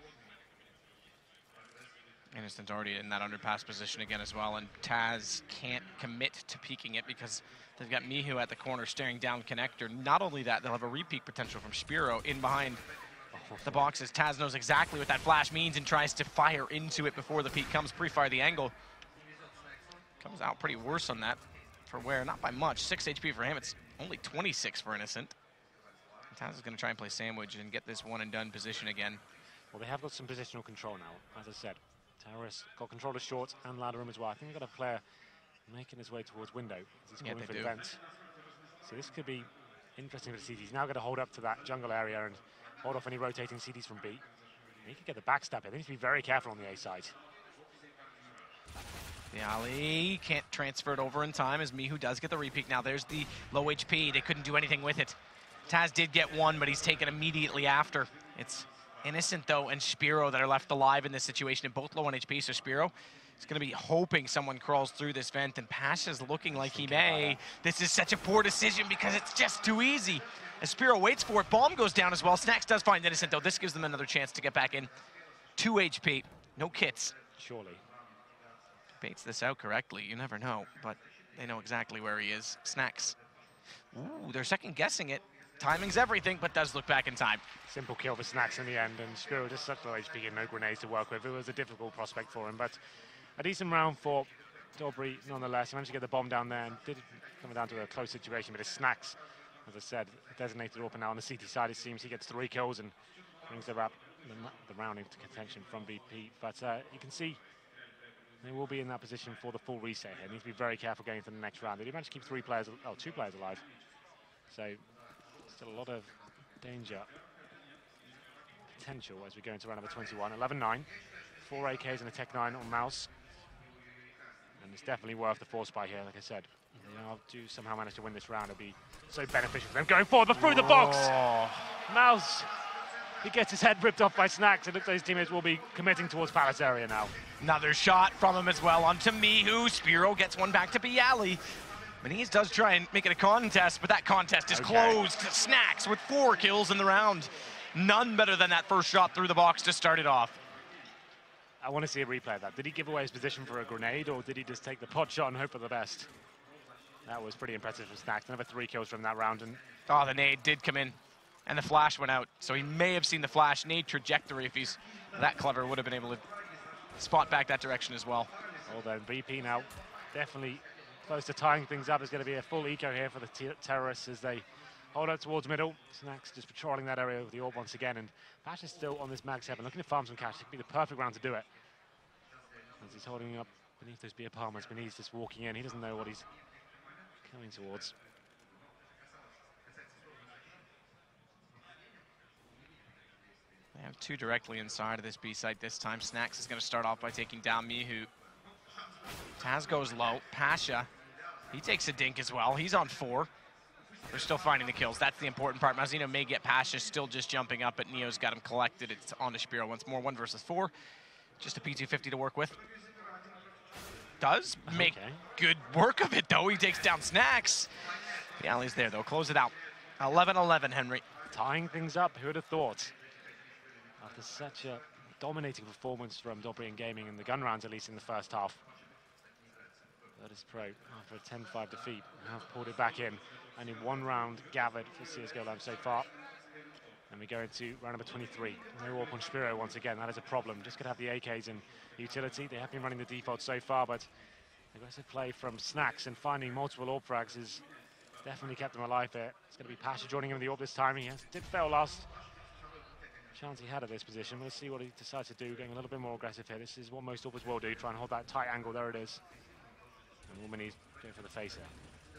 Innocent already in that underpass position again as well, and Taz can't commit to peeking it because they've got Mihu at the corner staring down connector. Not only that, they'll have a repeat potential from Spiro in behind the boxes. Taz knows exactly what that flash means and tries to fire into it before the peek comes, pre-fire the angle. Comes out pretty worse on that for Ware, not by much. 6 HP for him, it's only 26 for Innocent. Taz is going to try and play sandwich and get this one and done position again. Well, they have got some positional control now, as I said. Terrorists got control of short and ladder room as well. I think they've got a player making his way towards window. He's calling for defense. So this could be interesting for the CDs. He's now going to hold up to that jungle area and hold off any rotating CDs from B. He could get the backstab. He needs to be very careful on the A side. Bialy can't transfer it over in time as Mihu does get the repeat. Now there's the low HP. They couldn't do anything with it. Taz did get one, but he's taken immediately after. It's Innocent, though, and Spiro that are left alive in this situation, and both low on HP, so Spiro is going to be hoping someone crawls through this vent, and Pasha's looking like he may. This is such a poor decision because it's just too easy. As Spiro waits for it, bomb goes down as well. Snax does find Innocent, though. This gives them another chance to get back in. 2 HP, no kits. Surely. Baits this out correctly, you never know, but they know exactly where he is. Snax. Ooh, they're second-guessing it. Timing's everything, but does look back in time. Simple kill for Snax in the end, and Spiro just such low HP and no grenades to work with. It was a difficult prospect for him, but a decent round for Dobry nonetheless. He managed to get the bomb down there and did come down to a close situation, but it's Snax, as I said, designated open now on the CT side. It seems he gets 3 kills and brings the round into contention from BP. But you can see they will be in that position for the full reset here. Needs to be very careful going into the next round. They did manage to keep 2 players alive. So still a lot of danger potential as we go into round number 21. 11-9, 4 AKs and a Tech 9 on Mouse. And it's definitely worth the force buy here, like I said. They do somehow manage to win this round. It'll be so beneficial for them going forward, but through the box! Mouse, he gets his head ripped off by Snax. It looks like his teammates will be committing towards Palace area now. Another shot from him as well onto Mihu. Spiro gets one back to Bialy. Miniz does try and make it a contest, but that contest is closed. Snax with 4 kills in the round. None better than that first shot through the box to start it off. I want to see a replay of that. Did he give away his position for a grenade, or did he just take the pot shot and hope for the best? That was pretty impressive from Snax. Another 3 kills from that round. And oh, the nade did come in, and the flash went out. So he may have seen the flash nade trajectory. If he's that clever, would have been able to spot back that direction as well. Well then, BP now definitely close to tying things up. There's going to be a full eco here for the terrorists as they hold out towards middle. Snax just patrolling that area with the orb once again, and Pasha's still on this Mag 7, looking to farm some cash. It could be the perfect round to do it. As he's holding up beneath those beer palmers, Miniz just walking in. He doesn't know what he's coming towards. They have 2 directly inside of this B site this time. Snax is going to start off by taking down Mihu. Taz goes low. Pasha, he takes a dink as well. He's on 4. They're still finding the kills. That's the important part. Malzeno may get Pasha still just jumping up, but Neo's got him collected. It's on to Spiro once more. 1 versus 4. Just a P250 to work with. does make good work of it, though. He takes down Snacks. Bialy's there, though. Close it out. 11-11, Henry. Tying things up, who would have thought? After such a dominating performance from Dobry Gaming in the gun rounds, at least in the first half. Virtus Pro, after a 10-5 defeat, have pulled it back in. Only one round gathered for CSGO Live so far. And we go into round number 23. No AWP on Spiro once again. That is a problem. Just going to have the AKs in utility. They have been running the default so far, but aggressive play from Snacks and finding multiple AWP frags has definitely kept them alive here. It's going to be Pasha joining him in the AWP this time. He did fail last chance he had at this position. We'll see what he decides to do, going a little bit more aggressive here. This is what most AWPers will do, try and hold that tight angle. There it is. And Womani's going for the face here.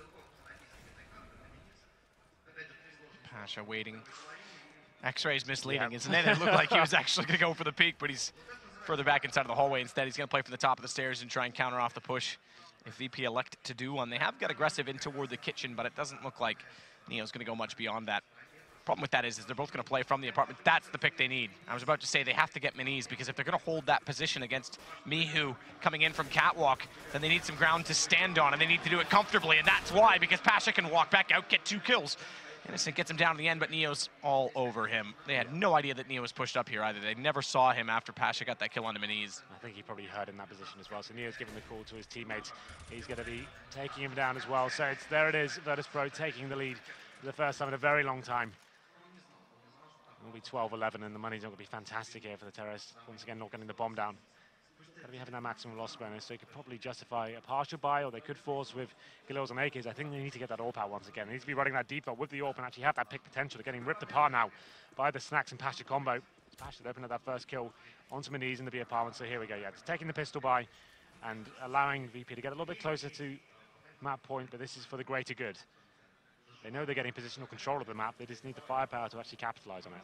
Pasha waiting. X-ray's misleading, isn't it? It looked like he was actually going to go for the peak, but he's further back inside of the hallway. Instead, he's going to play from the top of the stairs and try and counter off the push if VP elect to do one. They have got aggressive in toward the kitchen, but it doesn't look like Neo's going to go much beyond that. Problem with that is they're both going to play from the apartment. That's the pick they need. I was about to say they have to get Meniz, because if they're going to hold that position against Mihu coming in from Catwalk, then they need some ground to stand on, and they need to do it comfortably, and that's why, because Pasha can walk back out, get 2 kills. Innocent gets him down in the end, but Neo's all over him. They had no idea that Neo was pushed up here either. They never saw him after Pasha got that kill on Meniz. I think he probably heard in that position as well. So Neo's giving the call to his teammates. He's going to be taking him down as well. So there it is, Virtus Pro taking the lead for the first time in a very long time. It'll be 12-11, and the money's not going to be fantastic here for the Terrorists. Once again, not getting the bomb down. Got to be having that maximum loss bonus, so you could probably justify a partial buy, or they could force with Galils and AKs. I think they need to get that AWP out once again. They need to be running that default with the AWP and actually have that pick potential. They're getting ripped apart now by the Snacks and Pasha combo. Pasha opening up that first kill onto Meniz in the B apartment, so here we go. Yeah, just taking the pistol buy and allowing VP to get a little bit closer to map point, but this is for the greater good. They know they're getting positional control of the map. They just need the firepower to actually capitalize on it.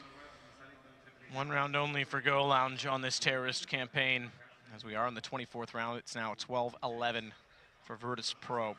1 round only for Go Lounge on this Terrorist campaign. As we are in the 24th round, it's now 12-11 for Virtus Pro.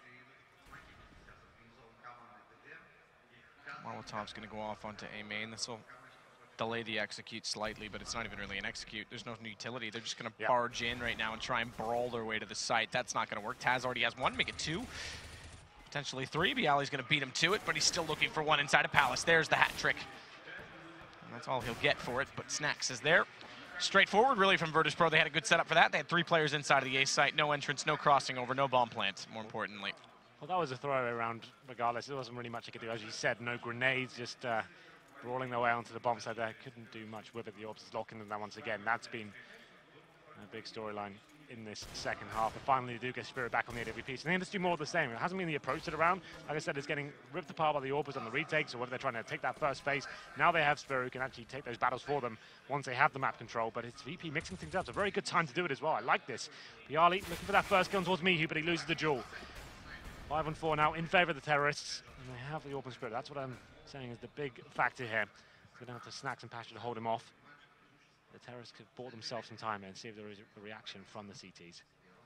Molotov's going to go off onto A main. This will delay the execute slightly, but it's not even really an execute. There's no utility. They're just going to barge in right now and try and brawl their way to the site. That's not going to work. Taz already has 1, make it 2. Potentially 3. Bialy's going to beat him to it, but he's still looking for 1 inside of Palace. There's the hat trick. And that's all he'll get for it, but Snacks is there. Straightforward, really, from Virtus Pro. They had a good setup for that. They had 3 players inside of the A site. No entrance, no crossing over, no bomb plant, more importantly. Well, that was a throwaway round regardless. There wasn't really much they could do. As you said, no grenades, just brawling their way onto the bomb side there. Couldn't do much with it. The AWPs is locking them down once again. That's been a big storyline in this second half. But finally, they do get Spirit back on the AWP. So they need to do more of the same. It hasn't been the approach to the round. Like I said, it's getting ripped apart by the AWPers on the retakes, or whether they're trying to take that first phase. Now they have Spirit who can actually take those battles for them once they have the map control. But it's VP mixing things up. It's a very good time to do it as well. I like this. Bialy looking for that first kill towards Mihu, but he loses the duel. 5-on-4 now in favor of the Terrorists. And they have the AWP Spirit. That's what I'm saying is the big factor here. They're going to have to Snacks and Pasha to hold him off. The Terrorists could bought themselves some time and see if there is a reaction from the CTs.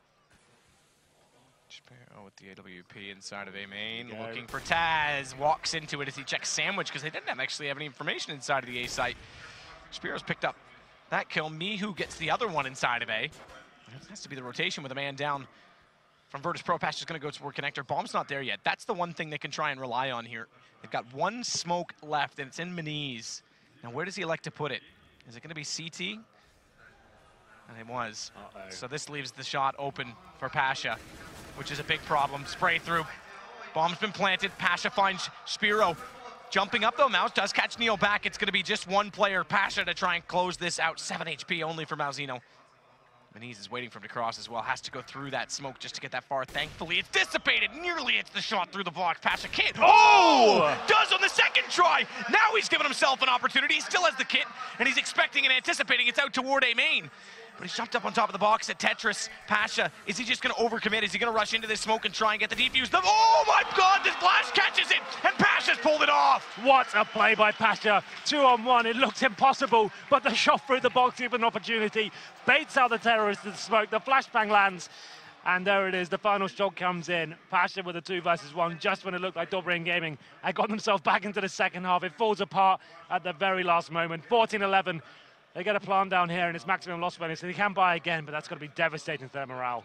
Oh, with the AWP inside of A main, looking for Taz. Walks into it as he checks Sandwich, because they didn't actually have any information inside of the A site. Spiro's picked up that kill. Mihu gets the other one inside of A. It has to be the rotation with a man down from Virtus Pro. Pasha's going to go toward connector. Bomb's not there yet. That's the one thing they can try and rely on here. They've got 1 smoke left, and it's in Meniz. Now, where does he elect to put it? Is it going to be CT? And it was. So this leaves the shot open for Pasha, which is a big problem. Spray through. Bomb's been planted. Pasha finds Spiro. Jumping up though, Mouse does catch Neo back. It's going to be just 1 player, Pasha, to try and close this out. 7 HP only for Malzino. Meniz is waiting for him to cross as well. Has to go through that smoke just to get that far. Thankfully, it's dissipated. Nearly hits the shot through the block. Pasha can't. Oh! Does on the second try. Now he's given himself an opportunity. He still has the kit, and he's expecting and anticipating it's out toward A main. But he's jumped up on top of the box at Tetris. Pasha, is he just going to overcommit? Is he going to rush into this smoke and try and get the defuse? Oh my God, this flash catches it, and Pasha's pulled it off. What a play by Pasha. 2-on-1, it looked impossible, but the shot through the box gave an opportunity. Baits out the Terrorists in the smoke, the flashbang lands, and there it is, the final shot comes in. Pasha with a 2 versus 1, just when it looked like Dobry Gaming had got themselves back into the second half. It falls apart at the very last moment. 14-11. They get a plant down here, and it's maximum loss bonus, so they can buy again, but that's going to be devastating to their morale.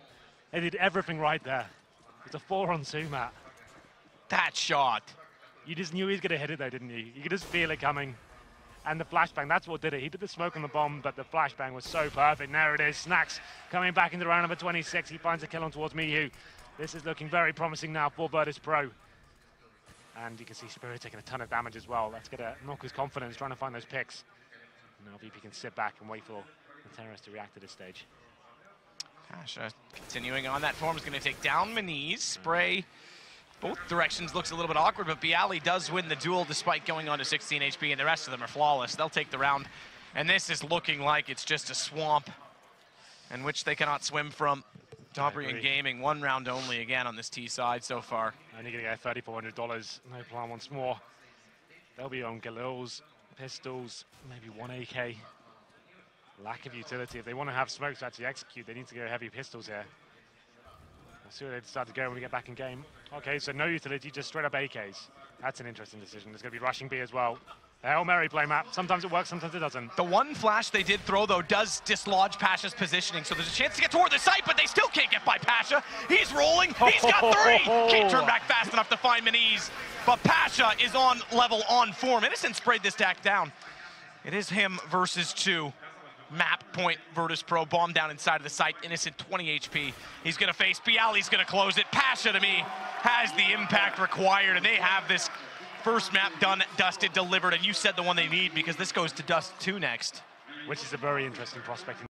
They did everything right there. It's a 4-on-2, Matt. That shot. You just knew he was going to hit it though, didn't you? You could just feel it coming. And the flashbang, that's what did it. He did the smoke on the bomb, but the flashbang was so perfect. There it is, Snax coming back into round number 26. He finds a kill on towards Mihu. This is looking very promising now for Virtus Pro. And you can see Spirit taking a ton of damage as well. That's going to knock his confidence, trying to find those picks. Now VP can sit back and wait for the terrorists to react at this stage. Pasha continuing on that form is going to take down Meniz. Spray both directions looks a little bit awkward, but byali does win the duel despite going on to 16 HP, and the rest of them are flawless. They'll take the round, and this is looking like it's just a swamp in which they cannot swim from. Dobrian Gaming, 1 round only again on this T side so far. Only going to get $3,400. No plan once more. They'll be on Galils, pistols, maybe 1 AK. Lack of utility. If they want to have smokes to actually execute, they need to go heavy pistols here. We'll see where they decide to go when we get back in game. Okay, so no utility, just straight up AKs. That's an interesting decision. There's going to be rushing B as well. The Hail Mary play map. Sometimes it works, sometimes it doesn't. The one flash they did throw, though, does dislodge Pasha's positioning, so there's a chance to get toward the site, but they still can't get by Pasha. He's rolling. He's got 3. Can't turn back fast enough to find Meniz, but Pasha is on level, on form. Innocent sprayed this deck down. It is him versus 2. Map point, Virtus Pro, bomb down inside of the site. Innocent 20 HP. He's going to face byali's going to close it. Pasha, to me, has the impact required, and they have this first map done, dusted, delivered, and you said the one they need because this goes to Dust 2 next. Which is a very interesting prospect.